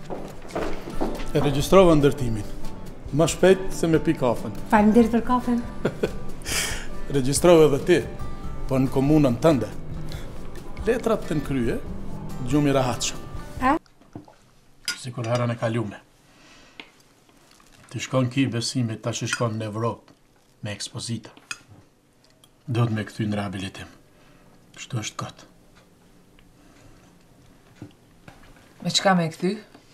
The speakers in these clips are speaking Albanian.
E regjistrova ndërtimin. Më shpejt se me pi kafen. Faleminderit për kafen. Regjistrova edhe ti, po në komunën tënde. Letrat të në krye, gjumi rahatshëm. A? Sikur herën e kalume. Ti shkon ki besimit, tash shkon në Evropë, me ekspozita. Do të me këthy në rehabilitim. Kështu është kot. Me çka me këthy?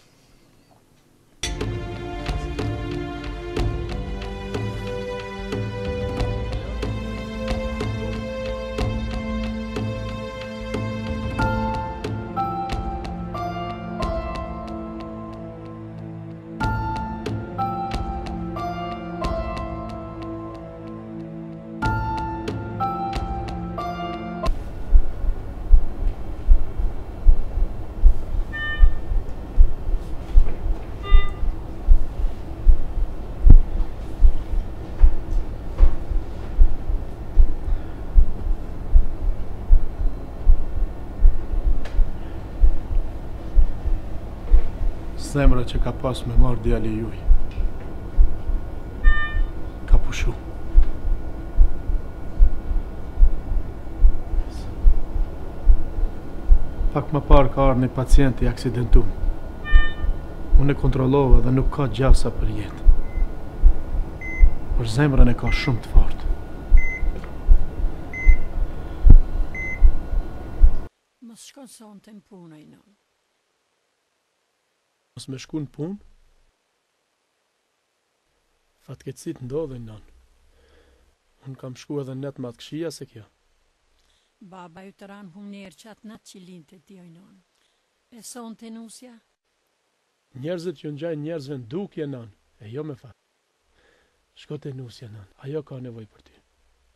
Zemra që ka pas me marrë djali juj. Ka pushu. Pak më parë ka arë një pacient i aksidentum. Unë e kontrollova dhe nuk ka gjasa për jetë. Por zemrën e ka shumë të fortë. Mos shkon sonte në punë ai non. Mos me shku në punë? Fatkeqësit ndodhin non. Unë kam shku edhe net ma të këshia se kjo. Baba ju të ranë humnerë që atë natë që linte ti ojnon. E sonte nusja? Njerëzit që ngjajnë njerëzve në dukje non, e jo me fat. Shko te nusja non, ajo ka nevojë për ty.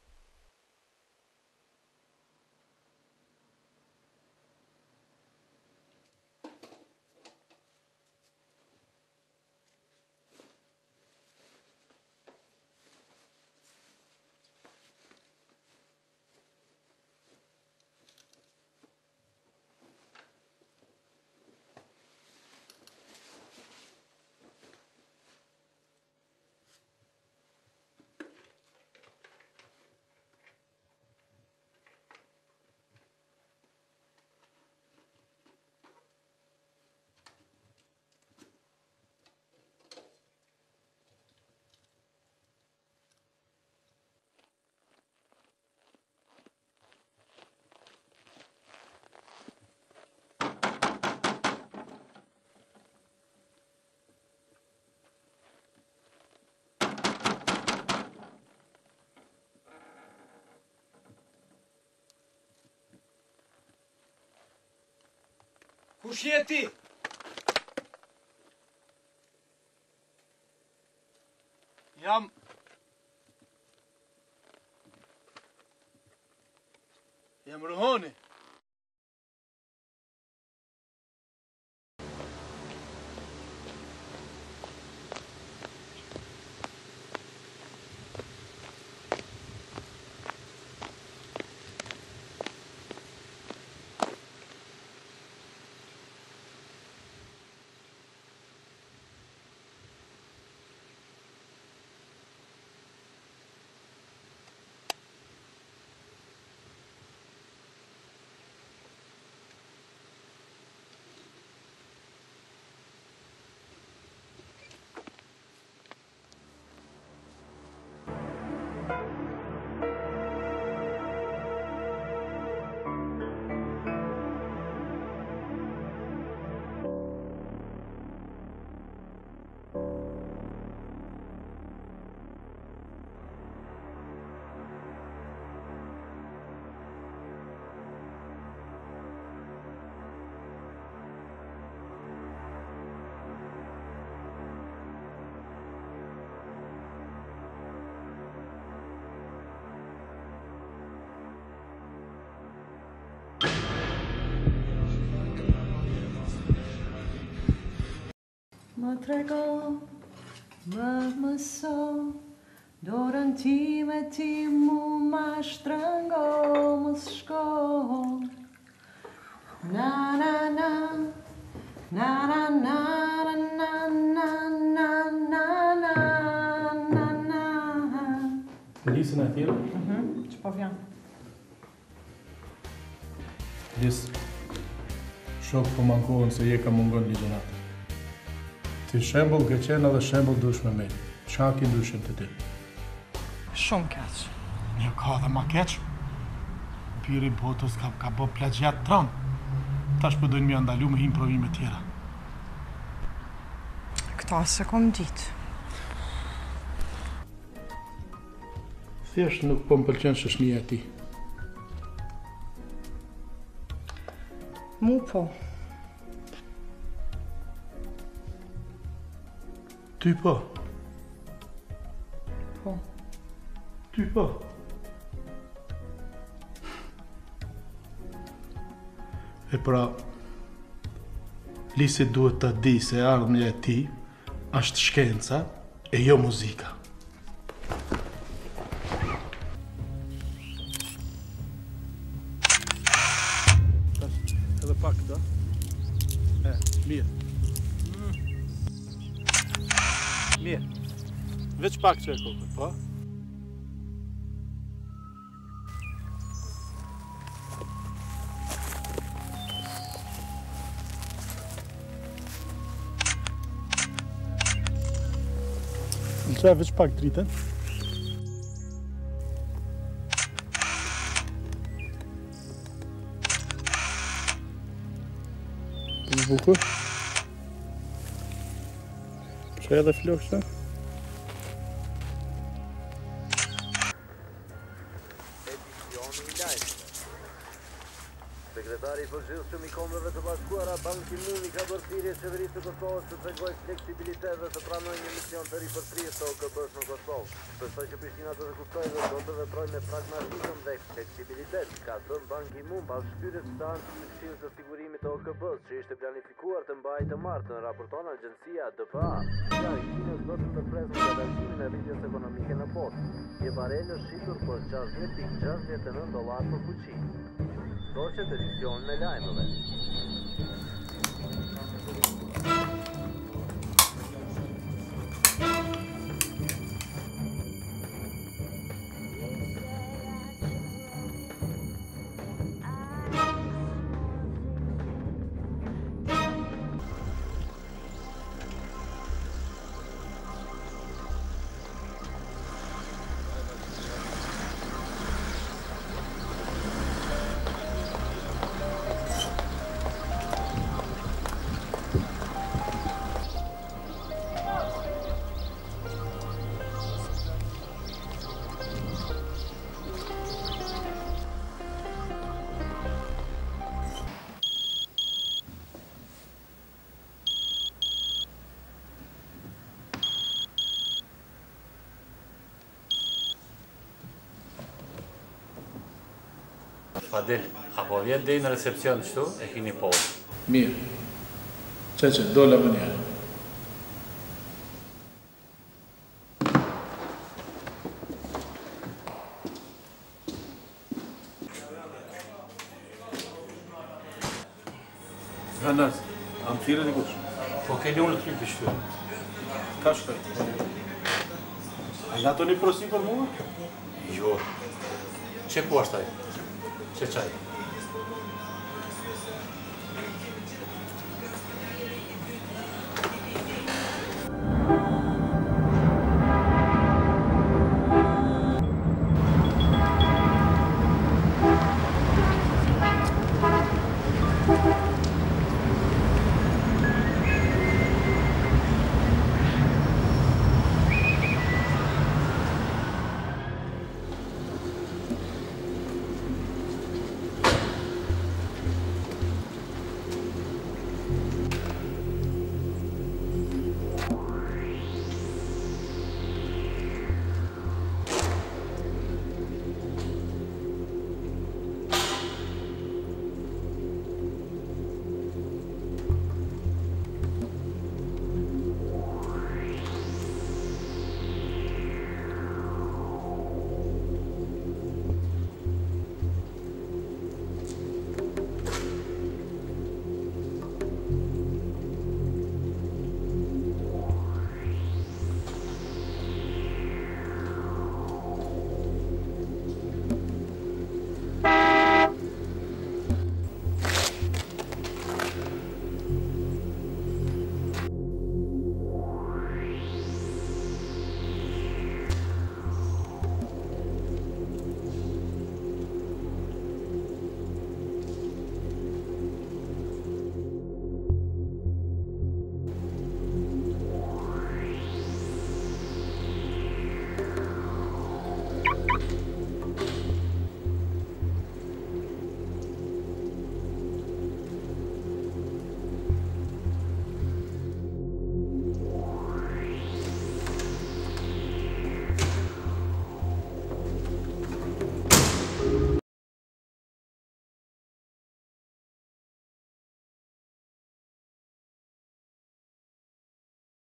Kush je ti? Jam Ruhoni. Më trego, më mëso, dorën time ti mu ma shtrëngo, mos shko. Na na na, na na na. Lisën e tjera? Që po vjen? Lisë, shokë po mankohen se je ka mungon ligjërat. Ti shembull ke qenë edhe shembull dush me me. Qa ki ndushim të ti? Shumë keq. Një ka dhe ma keq. Biri botës ka bë plagjat tron. Tash po dojnë mi andalu me improvime tjera. Këta se kom ditë. Thjesht nuk po më pëlqen shoqënia e ti. Mu po. Ty po. Po. Ty po. E pra, Lisi duhet të di se ardhmja e ti është shkenca e jo muzika. Edhe pak këta. Mirë. Mirë. Veç pak që e kokët, po? Në që veç pak dritën. Në bukur. Që edhe flokshtë. Sekretari i përgjithshëm i Kombeve të Bashkuara Ban Ki-moon i ka bërë thirrje qeverisë së Kosovës të tregojë fleksibilitet dhe të pranojë një mision të ripërtrirjes të OKB-s në Kosovë. Besoj që Prishtina do të kuptojë dhe do të veprojë me pragmatizëm dhe fleksibilitet, ka thënë Ban Ki-moon pas shkyrjes së anës së Këshillit të Sigurimit të OKB-s, që ishte planifikuar të mbajë të martën, raporton agjencia DPA. Ja, Kinës do të ndërpresë ngadalësimin e rritjes ekonomike në botë. Një barel është shitur për $60.69 për fuqi. Shoqet edicionin e lajmeve. Fadil, apo vjet deri në recepcion kështu, e keni pohë. Mirë. Që, dola më njerë. Hanas, am thirrë dikush? Po keni unë të të shtu. Ka shkoj. A la toni prosi për mua? Jo. Që ku është ai? Që qaj?